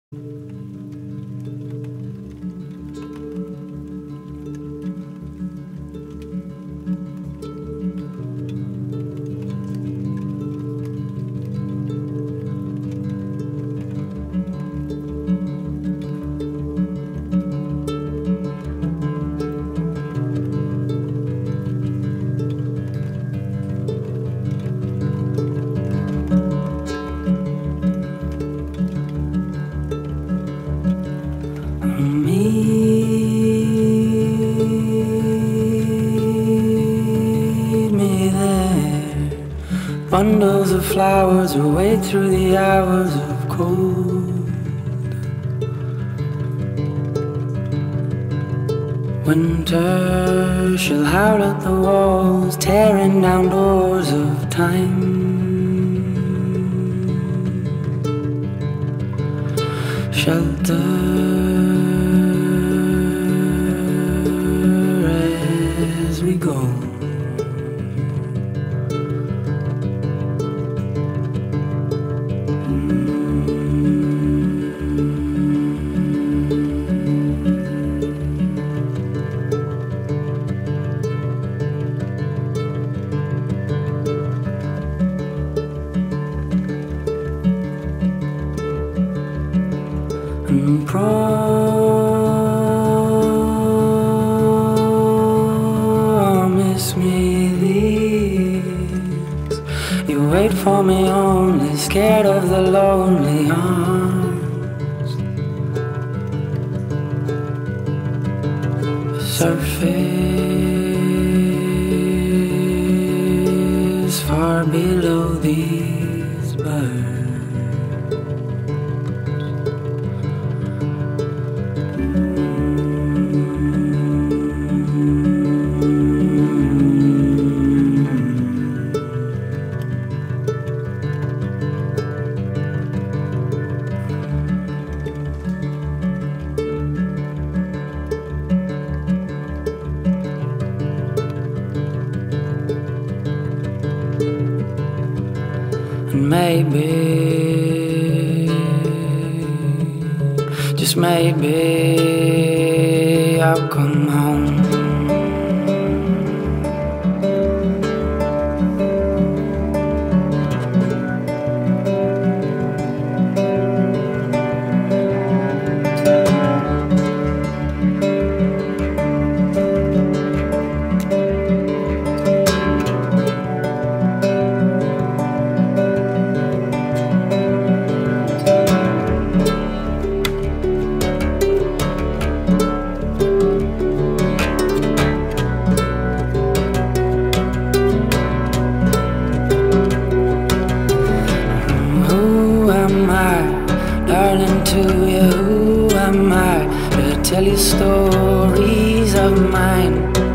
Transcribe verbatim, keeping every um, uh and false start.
Meet me there. Bundles of flowers away through the hours of cold. Winter shall howl at the walls, tearing down doors of time. Shelter as we go. And promise me this. You wait for me only, scared of the lonely arms. The surface far below these birds. And maybe, just maybe, I'll come home. Darling, to you, who am I to tell you stories of mine?